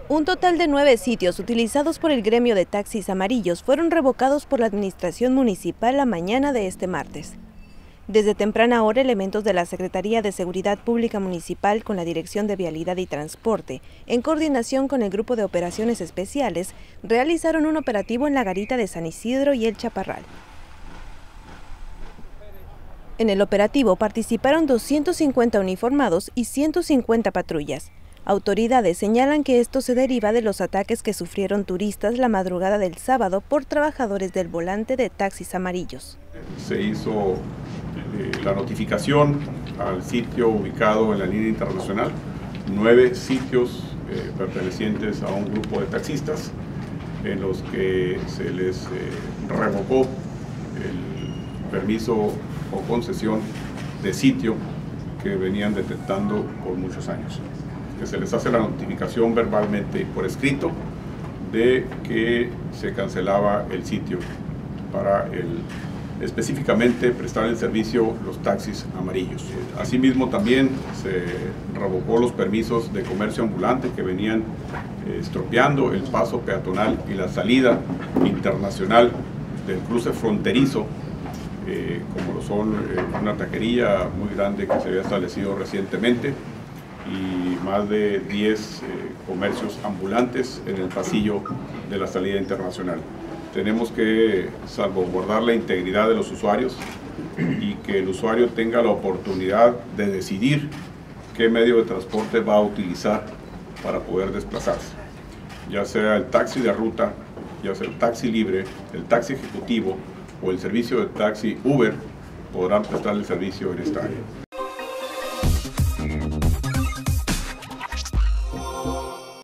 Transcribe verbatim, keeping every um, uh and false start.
Un total de nueve sitios utilizados por el gremio de taxis amarillos fueron revocados por la administración municipal la mañana de este martes. Desde temprana hora, elementos de la Secretaría de Seguridad Pública Municipal con la Dirección de Vialidad y Transporte, en coordinación con el Grupo de Operaciones Especiales, realizaron un operativo en la garita de San Isidro y El Chaparral. En el operativo participaron doscientos cincuenta uniformados y ciento cincuenta patrullas. Autoridades señalan que esto se deriva de los ataques que sufrieron turistas la madrugada del sábado por trabajadores del volante de taxis amarillos. Se hizo eh, la notificación al sitio ubicado en la línea internacional, nueve sitios eh, pertenecientes a un grupo de taxistas en los que se les eh, revocó el permiso o concesión de sitio que venían detectando por muchos años. Que se les hace la notificación verbalmente por escrito de que se cancelaba el sitio para el, específicamente prestar el servicio los taxis amarillos. Asimismo también se revocó los permisos de comercio ambulante que venían eh, estropeando el paso peatonal y la salida internacional del cruce fronterizo, eh, como lo son eh, una taquería muy grande que se había establecido recientemente y más de diez eh, comercios ambulantes en el pasillo de la salida internacional. Tenemos que salvaguardar la integridad de los usuarios y que el usuario tenga la oportunidad de decidir qué medio de transporte va a utilizar para poder desplazarse, ya sea el taxi de ruta, ya sea el taxi libre, el taxi ejecutivo o el servicio de taxi Uber, podrán prestar el servicio en esta área.